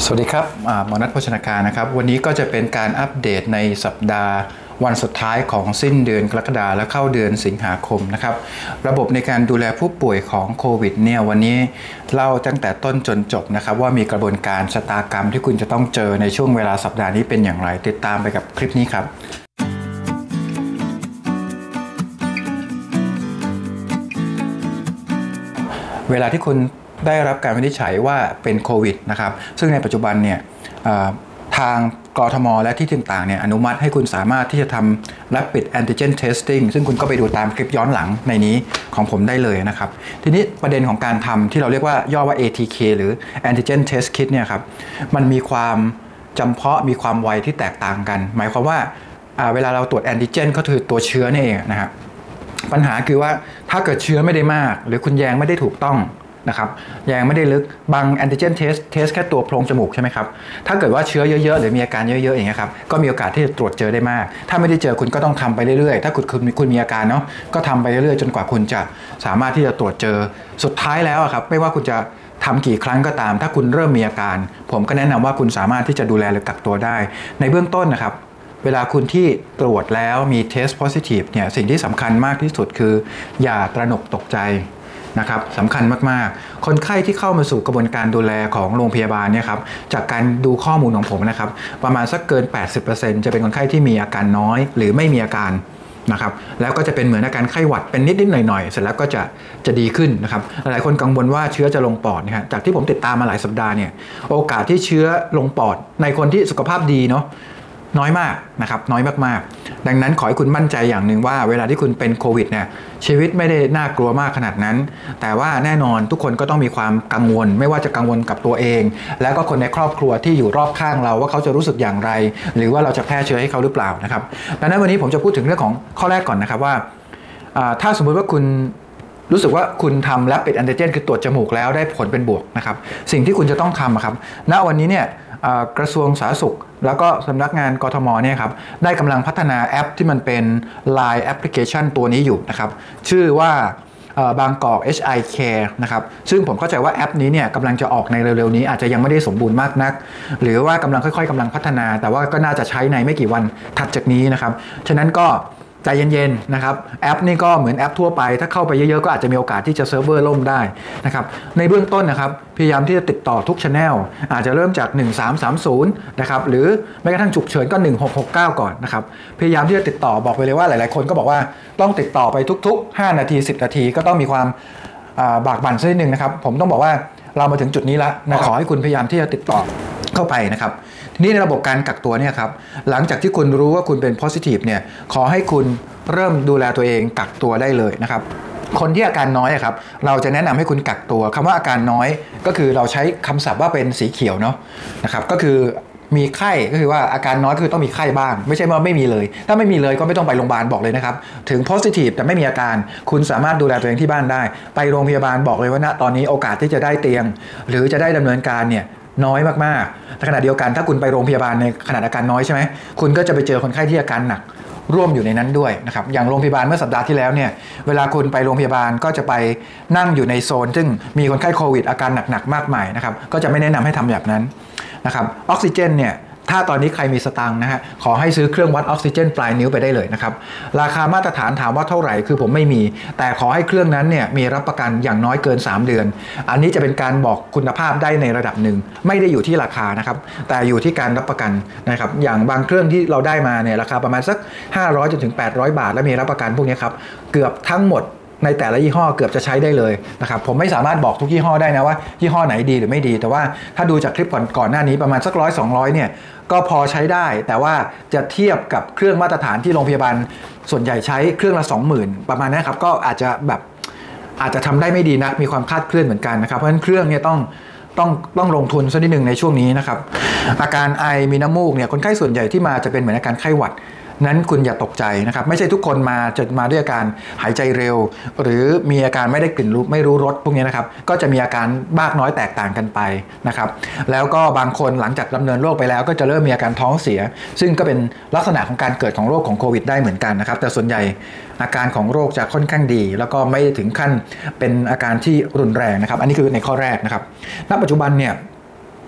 สวัสดีครับหมอนัทโภชนาการนะครับวันนี้ก็จะเป็นการอัปเดตในสัปดาห์วันสุดท้ายของสิ้นเดือนกรกฎาคมและเข้าเดือนสิงหาคมนะครับระบบในการดูแลผู้ป่วยของโควิดเนี่ยวันนี้เล่าตั้งแต่ต้นจนจบนะครับว่ามีกระบวนการชะตากรรมที่คุณจะต้องเจอในช่วงเวลาสัปดาห์นี้เป็นอย่างไรติดตามไปกับคลิปนี้ครับเวลาที่คุณได้รับการวินิจฉัยว่าเป็นโควิดนะครับซึ่งในปัจจุบันเนี่ยทางกทมและที่ต่างๆเนี่ยอนุมัติให้คุณสามารถที่จะทำ Rapid Antigen Testing ซึ่งคุณก็ไปดูตามคลิปย้อนหลังในนี้ของผมได้เลยนะครับทีนี้ประเด็นของการทำที่เราเรียกว่าย่อว่า ATK หรือ Antigen Test Kit เนี่ยครับมันมีความจำเพาะมีความไวที่แตกต่างกันหมายความว่าเวลาเราตรวจแอนติเจนก็คือตัวเชื้อนี่เองนะครับปัญหาคือว่าถ้าเกิดเชื้อไม่ได้มากหรือคุณแยงไม่ได้ถูกต้องนะครับแยงไม่ได้ลึกบางแอนติเจนเทสแค่ตัวโพรงจมูกใช่ไหมครับถ้าเกิดว่าเชื้อเยอะๆหรือมีอาการเยอะๆอย่างเงี้ยครับก็มีโอกาสที่จะตรวจเจอได้มากถ้าไม่ได้เจอคุณก็ต้องทำไปเรื่อยๆถ้าคุณมีอาการเนาะก็ทำไปเรื่อยๆจนกว่าคุณจะสามารถที่จะตรวจเจอสุดท้ายแล้วครับไม่ว่าคุณจะทำกี่ครั้งก็ตามถ้าคุณเริ่มมีอาการผมก็แนะนำว่าคุณสามารถที่จะดูแลหรือกักตัวได้ในเบื้องต้นนะครับเวลาคุณที่ตรวจแล้วมีเทสโพซิทีฟเนี่ยสิ่งที่สำคัญมากที่สุดคืออย่าตระหนกตกใจนะครับสำคัญมากๆคนไข้ที่เข้ามาสู่กระบวนการดูแลของโรงพยาบาลเนี่ยครับจากการดูข้อมูลของผมนะครับประมาณสักเกิน 80% จะเป็นคนไข้ที่มีอาการน้อยหรือไม่มีอาการนะครับแล้วก็จะเป็นเหมือนอาการไข้หวัดเป็นนิดๆหน่อยๆเสร็จแล้วก็จะดีขึ้นนะครับหลายคนกังวลว่าเชื้อจะลงปอดนะฮะจากที่ผมติดตามมาหลายสัปดาห์เนี่ยโอกาสที่เชื้อลงปอดในคนที่สุขภาพดีเนาะน้อยมากนะครับน้อยมากๆดังนั้นขอให้คุณมั่นใจอย่างหนึ่งว่าเวลาที่คุณเป็นโควิดเนี่ยชีวิตไม่ได้น่ากลัวมากขนาดนั้นแต่ว่าแน่นอนทุกคนก็ต้องมีความกังวลไม่ว่าจะกังวลกับตัวเองแล้วก็คนในครอบครัวที่อยู่รอบข้างเราว่าเขาจะรู้สึกอย่างไรหรือว่าเราจะแพร่เชื้อให้เขาหรือเปล่านะครับดังนั้นวันนี้ผมจะพูดถึงเรื่องของข้อแรกก่อนนะครับว่าถ้าสมมุติว่าคุณรู้สึกว่าคุณทำ Rapid Antigen คือตรวจจมูกแล้วได้ผลเป็นบวกนะครับสิ่งที่คุณจะต้องทำครับณวันนี้เนี่ยกระทรวงสาธารณสุขแล้วก็สำนักงานกทมเนี่ยครับได้กำลังพัฒนาแอปที่มันเป็น Line Application ตัวนี้อยู่นะครับชื่อว่าบางกอก HI Care นะครับซึ่งผมเข้าใจว่าแอปนี้เนี่ยกำลังจะออกในเร็วๆนี้อาจจะยังไม่ได้สมบูรณ์มากนักหรือว่ากำลังค่อยๆกำลังพัฒนาแต่ว่าก็น่าจะใช้ในไม่กี่วันถัดจากนี้นะครับฉะนั้นก็ใจเย็นๆนะครับแอปนี่ก็เหมือนแอปทั่วไปถ้าเข้าไปเยอะๆก็อาจจะมีโอกาสที่จะเซิร์ฟเวอร์ล่มได้นะครับในเบื้องต้นนะครับพยายามที่จะติดต่อทุก channel อาจจะเริ่มจาก1330นะครับหรือแม้กระทั่งฉุกเฉินก็1669ก่อนนะครับพยายามที่จะติดต่อบอกไปเลยว่าหลายๆคนก็บอกว่าต้องติดต่อไปทุกๆ5นาที10นาทีก็ต้องมีความบากบั่นสักนิดนึงนะครับผมต้องบอกว่าเรามาถึงจุดนี้แล้วนะขอให้คุณพยายามที่จะติดต่อเข้าไปนะครับทีนี้ในระบบการกักตัวเนี่ยครับหลังจากที่คุณรู้ว่าคุณเป็น positive เนี่ยขอให้คุณเริ่มดูแลตัวเองกักตัวได้เลยนะครับคนที่อาการน้อยครับเราจะแนะนำให้คุณกักตัวคำว่าอาการน้อยก็คือเราใช้คำศัพท์ว่าเป็นสีเขียวเนาะนะครับก็คือมีไข้ก็คือว่าอาการน้อยก็คือต้องมีไข้บ้างไม่ใช่ว่าไม่มีเลยถ้าไม่มีเลยก็ไม่ต้องไปโรงพยาบาลบอกเลยนะครับถึง positive แต่ไม่มีอาการคุณสามารถดูแลตัวเองที่บ้านได้ไปโรงพยาบาลบอกเลยว่าณตอนนี้โอกาสที่จะได้เตียงหรือจะได้ดำเนินการเนี่ยน้อยมากๆในขณะเดียวกันถ้าคุณไปโรงพยาบาลในขนาดอาการน้อยใช่ไหมคุณก็จะไปเจอคนไข้ที่อาการหนักร่วมอยู่ในนั้นด้วยนะครับอย่างโรงพยาบาลเมื่อสัปดาห์ที่แล้วเนี่ยเวลาคุณไปโรงพยาบาลก็จะไปนั่งอยู่ในโซนซึ่งมีคนไข้โควิดอาการหนักๆมากมายนะครับก็จะไม่แนะนำให้ทำแบบนั้นนะครับออกซิเจนเนี่ยถ้าตอนนี้ใครมีสตังค์นะฮะขอให้ซื้อเครื่องวัดออกซิเจนปลายนิ้วไปได้เลยนะครับราคามาตรฐานถามว่าเท่าไหร่คือผมไม่มีแต่ขอให้เครื่องนั้นเนี่ยมีรับประกันอย่างน้อยเกิน3เดือนอันนี้จะเป็นการบอกคุณภาพได้ในระดับหนึ่งไม่ได้อยู่ที่ราคานะครับแต่อยู่ที่การรับประกันนะครับอย่างบางเครื่องที่เราได้มาเนี่ยราคาประมาณสัก500จนถึง800บาทและมีรับประกันพวกนี้ครับเกือบทั้งหมดในแต่ละยี่ห้อเกือบจะใช้ได้เลยนะครับผมไม่สามารถบอกทุกยี่ห้อได้นะว่ายี่ห้อไหนดีหรือไม่ดีแต่ว่าถ้าดูจากคลิปก่อนหน้านี้ประมาณสัก100-200เนี่ยก็พอใช้ได้แต่ว่าจะเทียบกับเครื่องมาตรฐานที่โรงพยาบาลส่วนใหญ่ใช้เครื่องละ 20,000 ประมาณนี้ครับก็อาจจะทำได้ไม่ดีนักมีความคลาดเคลื่อนเหมือนกันนะครับเพราะฉะนั้นเครื่องเนี่ยต้องลงทุนสักนิดนึงในช่วงนี้นะครับอาการไอมีน้ำมูกเนี่ยคนไข้ส่วนใหญ่ที่มาจะเป็นเหมือนอาการไข้หวัดนั้นคุณอย่าตกใจนะครับไม่ใช่ทุกคนจะมาด้วยอาการหายใจเร็วหรือมีอาการไม่ได้กลิ่นไม่รู้รสพวกนี้นะครับก็จะมีอาการมากน้อยแตกต่างกันไปนะครับแล้วก็บางคนหลังจากดำเนินโรคไปแล้วก็จะเริ่มมีอาการท้องเสียซึ่งก็เป็นลักษณะของการเกิดของโรคของโควิดได้เหมือนกันนะครับแต่ส่วนใหญ่อาการของโรคจะค่อนข้างดีแล้วก็ไม่ถึงขั้นเป็นอาการที่รุนแรงนะครับอันนี้คือในข้อแรกนะครับณปัจจุบันเนี่ย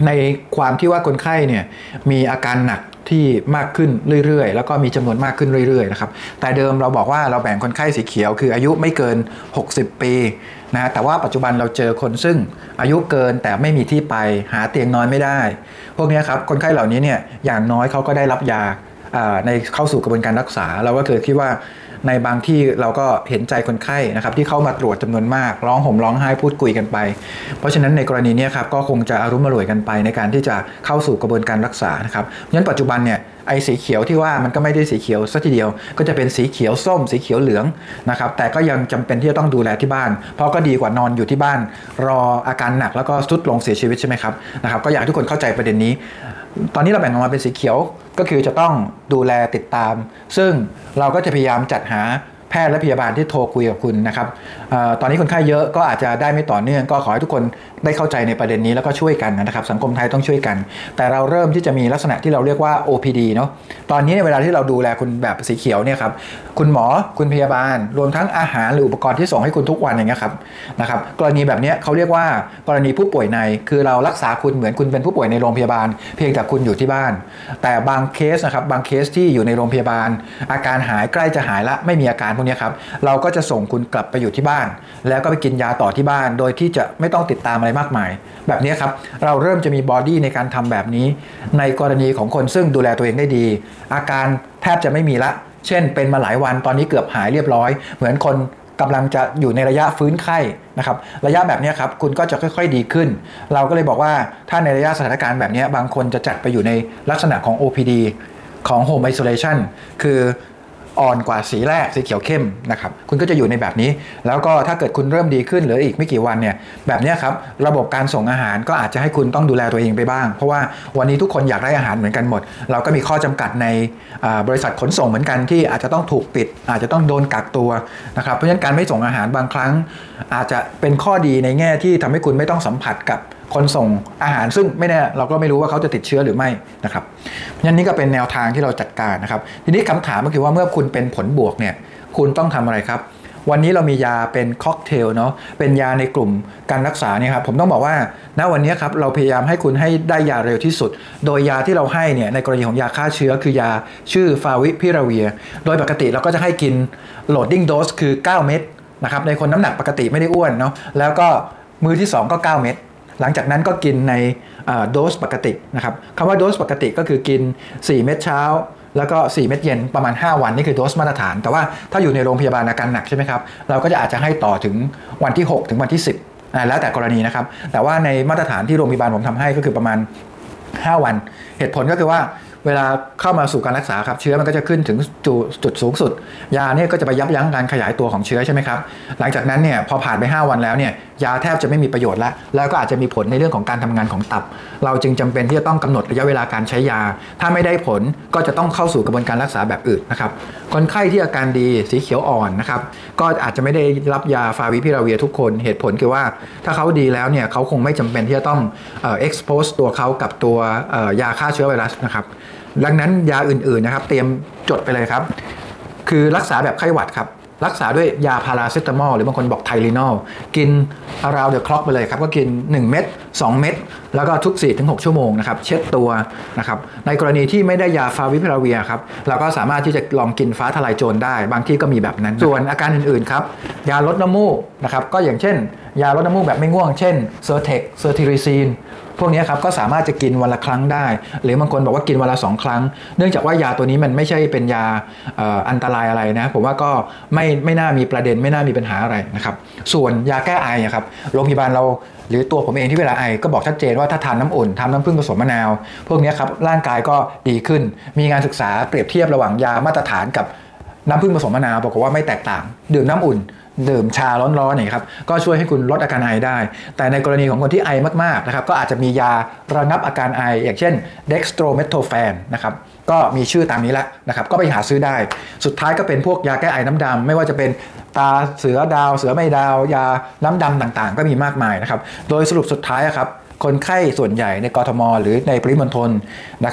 ในความที่ว่าคนไข้เนี่ยมีอาการหนักที่มากขึ้นเรื่อยๆแล้วก็มีจำนวนมากขึ้นเรื่อยๆนะครับแต่เดิมเราบอกว่าเราแบ่งคนไข้สีเขียวคืออายุไม่เกิน60ปีนะแต่ว่าปัจจุบันเราเจอคนซึ่งอายุเกินแต่ไม่มีที่ไปหาเตียงนอนไม่ได้พวกนี้ครับคนไข้เหล่านี้เนี่ยอย่างน้อยเขาก็ได้รับยาในเข้าสู่กระบวนการรักษาเราก็เคยคิดว่าในบางที่เราก็เห็นใจคนไข้นะครับที่เข้ามาตรวจจำนวนมากร้องห่มร้องไห้พูดคุยกันไปเพราะฉะนั้นในกรณีนี้ครับก็คงจะอารุ่มอร่วยกันไปในการที่จะเข้าสู่กระบวนการรักษานะครับงั้นปัจจุบันเนี่ยไอ้สีเขียวที่ว่ามันก็ไม่ได้สีเขียวซะทีเดียวก็จะเป็นสีเขียวส้มสีเขียวเหลืองนะครับแต่ก็ยังจำเป็นที่จะต้องดูแลที่บ้านเพราะก็ดีกว่านอนอยู่ที่บ้านรออาการหนักแล้วก็ทรุดลงเสียชีวิตใช่ไหมครับก็อยากให้ทุกคนเข้าใจประเด็นนี้ตอนนี้เราแบ่งออกมาเป็นสีเขียวก็คือจะต้องดูแลติดตามซึ่งเราก็จะพยายามจัดหาแพทย์และพยาบาลที่โทรคุยกับคุณนะครับตอนนี้คนไข้เยอะก็อาจจะได้ไม่ต่อเนื่องก็ขอให้ทุกคนได้เข้าใจในประเด็นนี้แล้วก็ช่วยกันนะครับสังคมไทยต้องช่วยกันแต่เราเริ่มที่จะมีลักษณะที่เราเรียกว่า OPD เนาะตอนนี้เวลาที่เราดูแลคุณแบบสีเขียวเนี่ยครับคุณหมอคุณพยาบาลรวมทั้งอาหารหรืออุปกรณ์ที่ส่งให้คุณทุกวันอย่างเงี้ยครับนะครับกรณีแบบนี้เขาเรียกว่ากรณีผู้ป่วยในคือเรารักษาคุณเหมือนคุณเป็นผู้ป่วยในโรงพยาบาลเพียงแต่คุณอยู่ที่บ้านแต่บางเคสนะครับบางเคสที่อยู่ในโรงพยาบาลอาการหายใกล้จะหายละไม่มีอาการพวกนี้ครับเราก็จะส่งคุณกลับไปอยู่ที่บ้านแล้วก็ไปกินยาต่อที่บ้านโดยที่จะไม่ต้องติดตามอะไรมากมายแบบนี้ครับเราเริ่มจะมีบอดี้ในการทำแบบนี้ในกรณีของคนซึ่งดูแลตัวเองได้ดีอาการแทบจะไม่มีละเช่นเป็นมาหลายวันตอนนี้เกือบหายเรียบร้อยเหมือนคนกำลังจะอยู่ในระยะฟื้นไข้นะครับระยะแบบนี้ครับคุณก็จะค่อยๆดีขึ้นเราก็เลยบอกว่าถ้าในระยะสถานการณ์แบบนี้บางคนจะจัดไปอยู่ในลักษณะของ OPD ของ Home Isolation คืออ่อนกว่าสีแรกสีเขียวเข้มนะครับคุณก็จะอยู่ในแบบนี้แล้วก็ถ้าเกิดคุณเริ่มดีขึ้นเหลืออีกไม่กี่วันเนี่ยแบบนี้ครับระบบการส่งอาหารก็อาจจะให้คุณต้องดูแลตัวเองไปบ้างเพราะว่าวันนี้ทุกคนอยากได้อาหารเหมือนกันหมดเราก็มีข้อจำกัดในบริษัทขนส่งเหมือนกันที่อาจจะต้องถูกปิดอาจจะต้องโดนกักตัวนะครับเพราะฉะนั้นการไม่ส่งอาหารบางครั้งอาจจะเป็นข้อดีในแง่ที่ทำให้คุณไม่ต้องสัมผัสกับคนส่งอาหารซึ่งไม่แน่เราก็ไม่รู้ว่าเขาจะติดเชื้อหรือไม่นะครับงั้นนี่ก็เป็นแนวทางที่เราจัดการนะครับทีนี้คำถามก็คือว่าเมื่อคุณเป็นผลบวกเนี่ยคุณต้องทำอะไรครับวันนี้เรามียาเป็นค็อกเทลเนาะเป็นยาในกลุ่มการรักษาเนี่ยครับผมต้องบอกว่าณวันนี้ครับเราพยายามให้คุณให้ได้ยาเร็วที่สุดโดยยาที่เราให้เนี่ยในกรณีของยาฆ่าเชื้อคือยาชื่อฟาวิพิราเวียโดยปกติเราก็จะให้กินโหลดดิ้งโดสคือ9เม็ดนะครับในคนน้ำหนักปกติไม่ได้อ้วนเนาะแล้วก็มือที่2ก็9เม็ดหลังจากนั้นก็กินในโดสปกตินะครับคำว่าโดสปกติก็คือกิน4เม็ดเช้าแล้วก็4เม็ดเย็นประมาณ5วันนี่คือโดสมาตรฐานแต่ว่าถ้าอยู่ในโรงพยาบาลอาการหนักใช่ไหมครับเราก็จะอาจจะให้ต่อถึงวันที่6ถึงวันที่10แล้วแต่กรณีนะครับแต่ว่าในมาตรฐานที่โรงพยาบาลผมทำให้ก็คือประมาณ5วันเหตุผลก็คือว่าเวลาเข้ามาสู่การรักษาครับเชื้อมันก็จะขึ้นถึงจุดสูงสุดยาเนี่ยก็จะไปยับยั้งการขยายตัวของเชื้อใช่ไหมครับหลังจากนั้นเนี่ยพอผ่านไป5วันแล้วเนี่ยยาแทบจะไม่มีประโยชน์แล้วก็อาจจะมีผลในเรื่องของการทำงานของตับเราจึงจำเป็นที่จะต้องกำหนดระยะเวลาการใช้ยาถ้าไม่ได้ผลก็จะต้องเข้าสู่กระบวนการรักษาแบบอื่นนะครับคนไข้ที่อาการดีสีเขียวอ่อนนะครับก็อาจจะไม่ได้รับยาฟาวิพิราเวียทุกคนเหตุผลคือว่าถ้าเขาดีแล้วเนี่ยเขาคงไม่จำเป็นที่จะต้องexpose ตัวเขากับตัวยาฆ่าเชื้อไวรัสนะครับดังนั้นยาอื่นๆนะครับเตรียมจดไปเลยครับคือรักษาแบบไข้หวัดครับรักษาด้วยยาพาราเซตามอลหรือบางคนบอกไทลินอลกิน around the clock ไปเลยครับก็กิน1เม็ด2เม็ดแล้วก็ทุก 4-6 ชั่วโมงนะครับเช็ดตัวนะครับในกรณีที่ไม่ได้ยาฟาวิพิราเวียครับเราก็สามารถที่จะลองกินฟ้าทลายโจรได้บางที่ก็มีแบบนั้นส่วนอาการอื่นๆครับยาลดน้ำมูกนะครับก็อย่างเช่นยาลดน้ำมูกแบบไม่ง่วงเช่นเซอร์เทคเซอร์ทิริซีนพวกนี้ครับก็สามารถจะกินวันละครั้งได้หรือบางคนบอกว่ากินวันละ2ครั้งเนื่องจากว่ายาตัวนี้มันไม่ใช่เป็นยาอันตรายอะไรนะผมว่าก็ไม่น่ามีประเด็นไม่น่ามีปัญหาอะไรนะครับส่วนยาแก้ไอครับโรงพยาบาลเราหรือตัวผมเองที่เวลาไอก็บอกชัดเจนว่าถ้าทานน้ำอุ่นทานน้ำผึ้งผสมมะนาวพวกนี้ครับร่างกายก็ดีขึ้นมีงานศึกษาเปรียบเทียบระหว่างยามาตรฐานกับน้ำผึ้งผสมมะนาวบอกว่าไม่แตกต่างดื่มน้ำอุ่นดื่มชาร้อนๆเนี่ยครับก็ช่วยให้คุณลดอาการไอได้แต่ในกรณีของคนที่ไอมากๆนะครับก็อาจจะมียาระงับอาการไออย่างเช่น dextromethorphan นะครับก็มีชื่อตามนี้แล้วนะครับก็ไปหาซื้อได้สุดท้ายก็เป็นพวกยาแก้ไอน้ำดำไม่ว่าจะเป็นตาเสือดาวเสือไม่ดาวยาน้ำดำต่างๆก็มีมากมายนะครับโดยสรุปสุดท้ายครับคนไข้ส่วนใหญ่ในกทมหรือในปริมณฑลนะครับ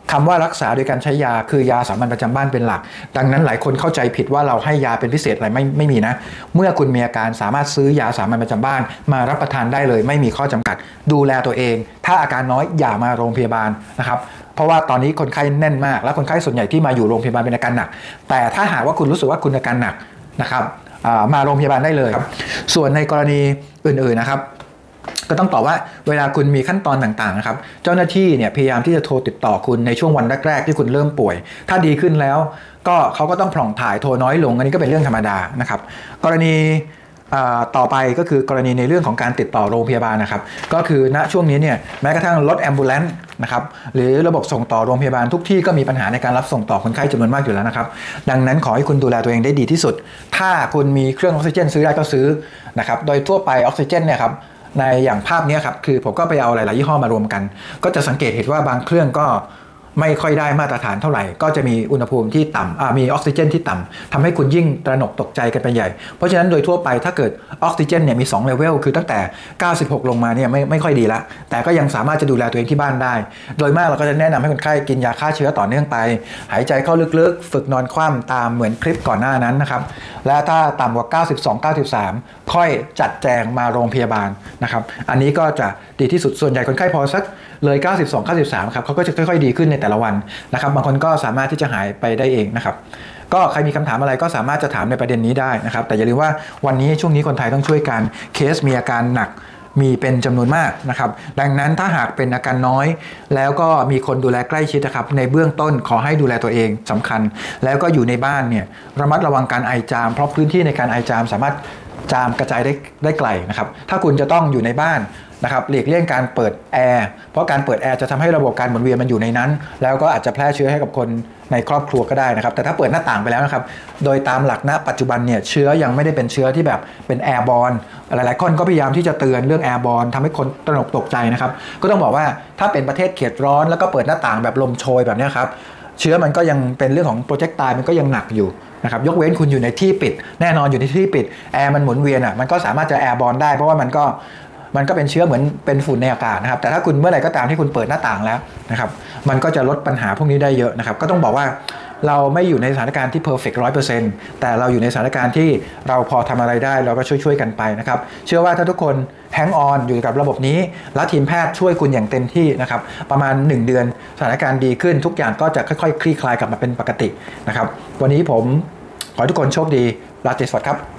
คำว่ารักษาโดยการใช้ยาคือยาสามัญประจำบ้านเป็นหลักดังนั้นหลายคนเข้าใจผิดว่าเราให้ยาเป็นพิเศษอะไรไม่มีนะเมื่อคุณมีอาการสามารถซื้อยาสามัญประจำบ้านมารับประทานได้เลยไม่มีข้อจำกัดดูแลตัวเองถ้าอาการน้อยอย่ามาโรงพยาบาลนะครับเพราะว่าตอนนี้คนไข้แน่นมากและคนไข้ส่วนใหญ่ที่มาอยู่โรงพยาบาลเป็นอาการหนักแต่ถ้าหากว่าคุณรู้สึกว่าคุณอาการหนักนะครับมาโรงพยาบาลได้เลยครับส่วนในกรณีอื่นๆนะครับก็ต้องตอบว่าเวลาคุณมีขั้นตอนต่างๆนะครับเจ้าหน้าที่เนี่ยพยายามที่จะโทรติดต่อคุณในช่วงวันแรกๆที่คุณเริ่มป่วยถ้าดีขึ้นแล้วก็เขาก็ต้องผ่องถ่ายโทรน้อยลงอันนี้ก็เป็นเรื่องธรรมดานะครับกรณีต่อไปก็คือกรณีในเรื่องของการติดต่อโรงพยาบาลนะครับก็คือณช่วงนี้เนี่ยแม้กระทั่งรถแอมบูเลนซ์นะครับหรือระบบส่งต่อโรงพยาบาลทุกที่ก็มีปัญหาในการรับส่งต่อคนไข้จำนวนมากอยู่แล้วนะครับดังนั้นขอให้คุณดูแลตัวเองได้ดีที่สุดถ้าคุณมีเครื่องออกซิเจนซื้อได้ก็ซื้อนะครับโดยทั่วไปออกซิเจนเนี่ยครับในอย่างภาพนี้ครับคือผมก็ไปเอาหลายๆยี่ห้อมารวมกันก็จะสังเกตเห็นว่าบางเครื่องก็ไม่ค่อยได้มาตรฐานเท่าไหร่ก็จะมีอุณหภูมิที่ต่ำมีออกซิเจนที่ต่ำทำให้คุณยิ่งตระหนกตกใจกันไปใหญ่เพราะฉะนั้นโดยทั่วไปถ้าเกิดออกซิเจนเนี่ยมี2เลเวลคือตั้งแต่96ลงมาเนี่ยไม่ค่อยดีละแต่ก็ยังสามารถจะดูแลตัวเองที่บ้านได้โดยมากเราก็จะแนะนำให้คนไข้กินยาฆ่าเชื้อต่อเนื่องไปหายใจเข้าลึกๆฝึกนอนคว่ำตามเหมือนคลิปก่อนหน้านั้นนะครับและถ้าต่ำกว่า92 93ค่อยจัดแจงมาโรงพยาบาลนะครับอันนี้ก็จะดีที่สุดส่วนใหญ่คนไข้พอสักเลย92 93ครับเขาก็จะค่อยๆดีขึ้นในแต่ละวันนะครับบางคนก็สามารถที่จะหายไปได้เองนะครับก็ใครมีคำถามอะไรก็สามารถจะถามในประเด็นนี้ได้นะครับแต่อย่าลืมว่าวันนี้ช่วงนี้คนไทยต้องช่วยกันเคสมีอาการหนักมีเป็นจำนวนมากนะครับดังนั้นถ้าหากเป็นอาการน้อยแล้วก็มีคนดูแลใกล้ชิดนะครับในเบื้องต้นขอให้ดูแลตัวเองสำคัญแล้วก็อยู่ในบ้านเนี่ยระมัดระวังการไอจามเพราะพื้นที่ในการไอจามสามารถจามกระจายได้ไกลนะครับถ้าคุณจะต้องอยู่ในบ้านนะครับหลีกเลี่ยงการเปิดแอร์เพราะการเปิดแอร์จะทำให้ระบบการหมุนเวียนมันอยู่ในนั้นแล้วก็อาจจะแพร่เชื้อให้กับคนในครอบครัวก็ได้นะครับแต่ถ้าเปิดหน้าต่างไปแล้วนะครับโดยตามหลักณปัจจุบันเนี่ยเชื้อยังไม่ได้เป็นเชื้อที่แบบเป็นแอร์บอร์นหลายๆคนก็พยายามที่จะเตือนเรื่องแอร์บอร์นทำให้คนตระหนกตกใจนะครับก็ต้องบอกว่าถ้าเป็นประเทศเขตร้อนแล้วก็เปิดหน้าต่างแบบลมโชยแบบนี้ครับเชื้อมันก็ยังเป็นเรื่องของโปรเจกไตล์มันก็ยังหนักอยู่นะครับยกเว้นคุณอยู่ในที่ปิดแน่นอนอยู่ในที่ปิดแอร์มันหมุนเวียนมันก็สามารถจะแอร์บอร์นได้เพราะว่ามันก็เป็นเชื้อเหมือนเป็นฝุ่นในอากาศนะครับแต่ถ้าคุณเมื่อไหร่ก็ตามที่คุณเปิดหน้าต่างแล้วนะครับมันก็จะลดปัญหาพวกนี้ได้เยอะนะครับก็ต้องบอกว่าเราไม่อยู่ในสถานการณ์ที่ perfect 100% แต่เราอยู่ในสถานการณ์ที่เราพอทำอะไรได้เราก็ช่วยกันไปนะครับเชื่อว่าถ้าทุกคน hang on อยู่กับระบบนี้และทีมแพทย์ช่วยคุณอย่างเต็มที่นะครับประมาณ1เดือนสถานการณ์ดีขึ้นทุกอย่างก็จะค่อยๆคลี่คลายกลับมาเป็นปกตินะครับวันนี้ผมขอให้ทุกคนโชคดีราตรีสวัสดิ์ครับ